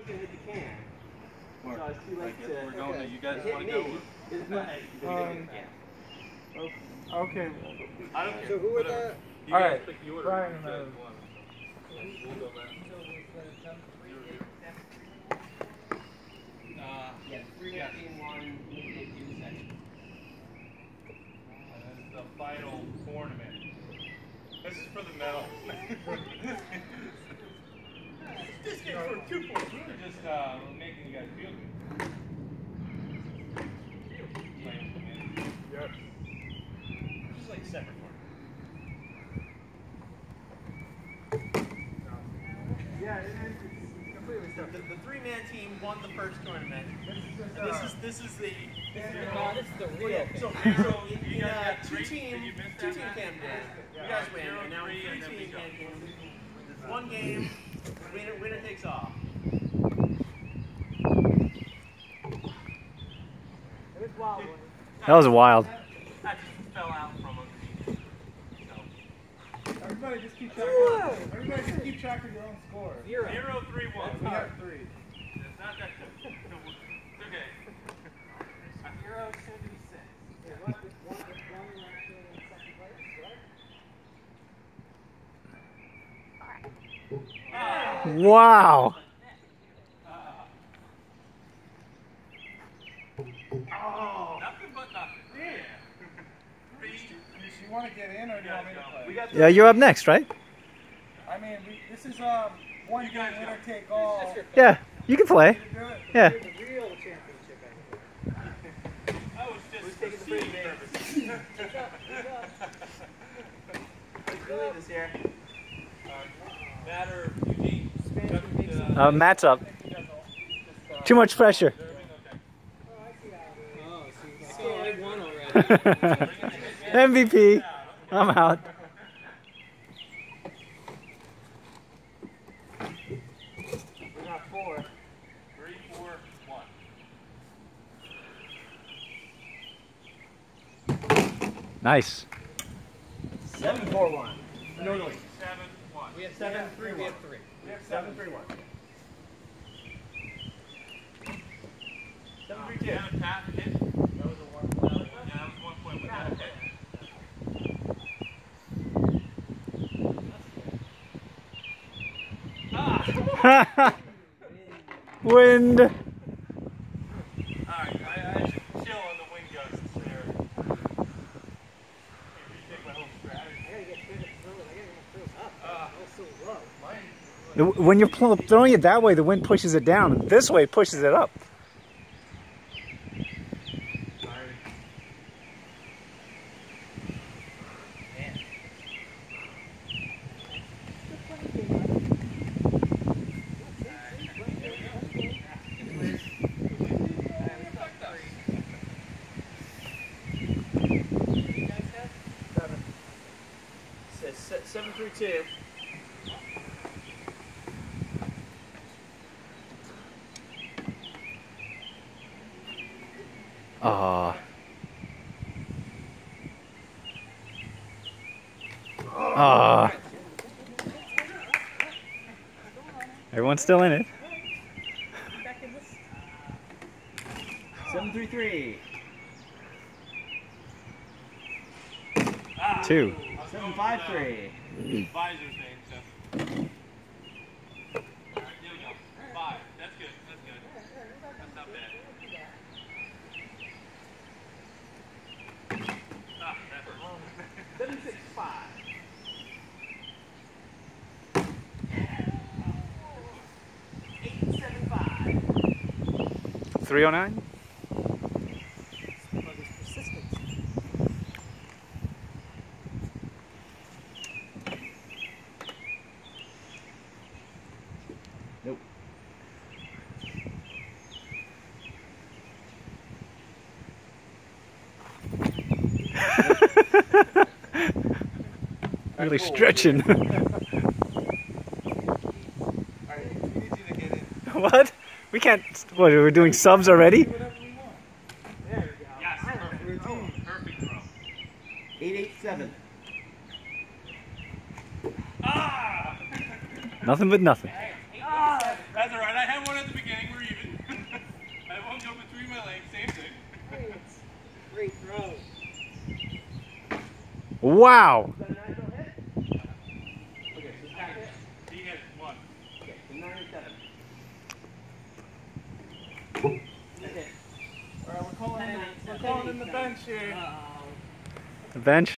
was gonna hit the can. So I was too late to. We're going. Okay. You guys Hit want me. to go? Okay. I don't care. So who were the? You All guys right. pick the order. Brian, You guys want. We'll go back. Yeah, 3 and 1. This is the final tournament. This is for the medal. This game's for 2 points. We were just making you guys feel good. Yep. Just like separate Yeah, it's completely separate. The 3-man team won the first tournament. This is the real so You guys got two three? team Did you miss cam that? win. You guys win, and now 0-3, and then we 3-team go. cam. One game, winner takes all. That was wild. That just fell out from underneath. Everybody just keep track of your own score. 0-3-1. We have 3. It's not that good. It's okay. 0-76. Wow. Nothing but nothing. Yeah. Do you want to get in or do you want me to play? Yeah, you're up next, right? I mean, this is one game winner take all. Yeah, you can play. Do it. Yeah. The real championship angle. I was just Who's taking the seeing free purposes. Who's doing this here? Matter of Eugene. Matt's up. Too much pressure. Oh, I won already. MVP. I'm out. We got 4. 3, 4, 1. Nice. 7-4-1. No, 7, 1. we have 7-3. We have 3. We have 7-3-1. 7-3-2. Yeah, tap hit. That was a 1 point. Yeah, that was 1 point. But that hit. Wind. Alright, I should chill on the wind gusts there. Maybe take my whole strategy. When you're throwing it that way, the wind pushes it down. This way, it pushes it up. Says 7-3-2. Ah. Ah. Everyone's still in it. 7-3-3. 2. 7-5-3. Visor thing, so. Alright, here we go. 5. That's good. That's good. That's not bad. Ah, that hurt. 7-6-5. 8-7-5. 309. Nope. Really stretching. What? We can't. What? We're doing subs already? Yes, perfect. Perfect throw. 8-8-7. Ah! Nothing but nothing. That's alright. I had one at the beginning. Great throw. Wow. Is that a natural hit? Okay, so tap it. He hit one. Okay, so 97. That hit. Alright, we're calling in the bench here. The bench.